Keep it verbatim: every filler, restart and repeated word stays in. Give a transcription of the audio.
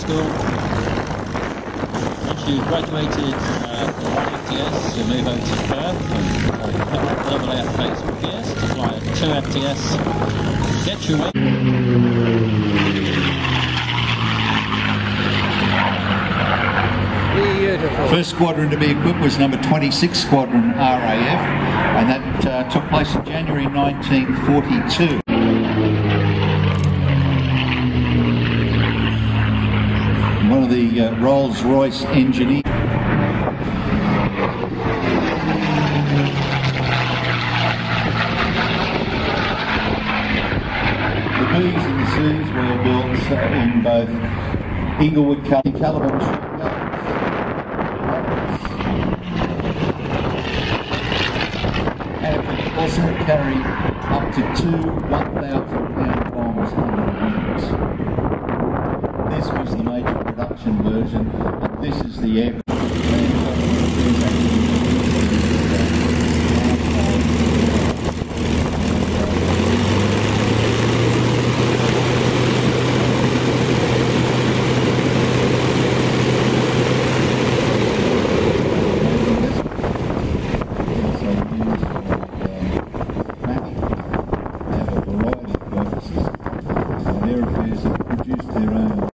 school. Once you graduated uh, from one F T S, you move over to Perth and verbally application for P S to fly at two F T S, get your wing. Beautiful. First squadron to be equipped was number twenty-six Squadron R A F, and that uh, took place in January nineteen forty-two. One of the uh, Rolls-Royce engineers. The B's and the C's were built in both Inglewood, Caliban shipyards, and also carry up to two one thousand pound bombs under the wings. This was the major production version, and this is the air.